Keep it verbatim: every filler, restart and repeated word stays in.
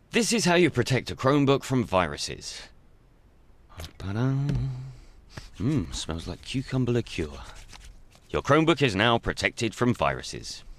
This is how you protect a Chromebook from viruses. Mmm, smells like cucumber liqueur. Your Chromebook is now protected from viruses.